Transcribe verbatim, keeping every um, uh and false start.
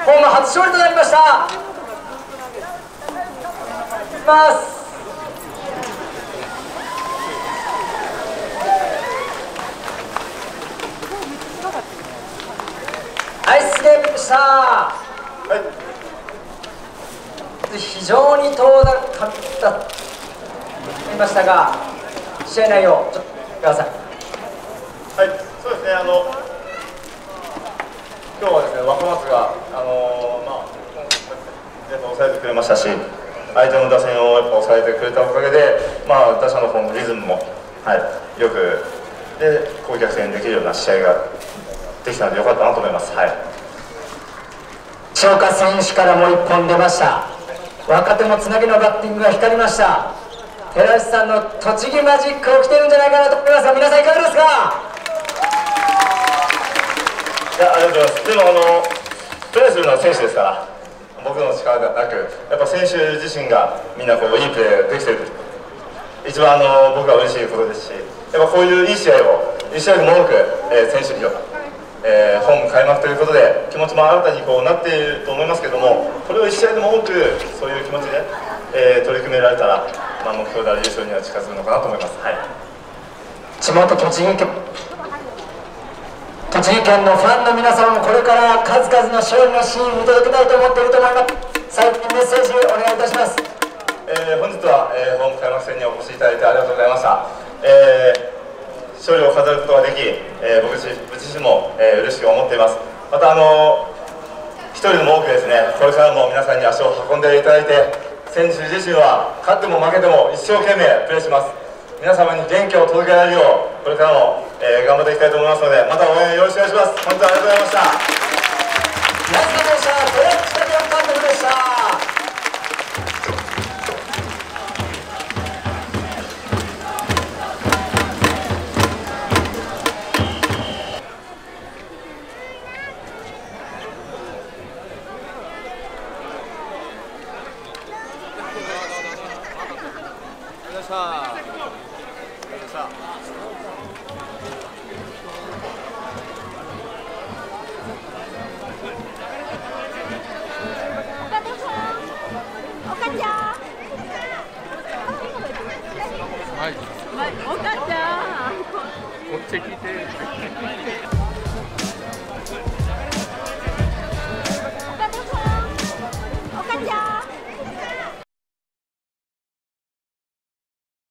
ホーム初勝利となりました。いきます。ナイスゲームでした。はい、非常に遠ざかったと言いましたが、試合内容ちょっとください。 はい、そうですね。あの今日はですね、若松があのー、まあやっぱ抑えてくれましたし、相手の打線をやっぱ抑えてくれたおかげで、まあ打者の方のリズムもはいよくで攻撃戦できるような試合ができたのでよかったなと思います。はい。 塩岡選手からもいっぽん出ました。若手もつなぎのバッティングが光りました。寺内さんの栃木マジック起きてるんじゃないかなと思いますが、皆さんいかがですか？ いや、ありがとうございます。でもあのプレーするのは選手ですから、僕の力ではなく、やっぱ選手自身がみんなこういいプレーできてる、一番あの僕は嬉しいことですし、やっぱこういういい試合をいち試合でも多く、えー、選手に、えー、ホーム開幕ということで気持ちも新たにこうなっていると思いますけども、これをいち試合でも多くそういう気持ちで、えー、取り組められたら、まあ、目標である優勝には近づくのかなと思います。はい。 地元栃木県栃木県のファンの皆さんもこれから数々の勝利のシーンを見届けたいと思っていると思います。最後にメッセージお願いいたします。 えー、本日は、えー、ホーム開幕戦にお越しいただいてありがとうございました。えー勝利を飾ることができ、えー、僕自身も、えー、嬉しく思っています。またあのー、一人でも多くですね、これからも皆さんに足を運んでいただいて、選手自身は勝っても負けても一生懸命プレーします。皆様に元気を届けられるようこれからも、えー、頑張っていきたいと思いますので、また応援よろしくお願いします。本日はありがとうございました。 皆さんでした。豊内スタジアム監督でした。 はい。おかちゃん。こっち来て。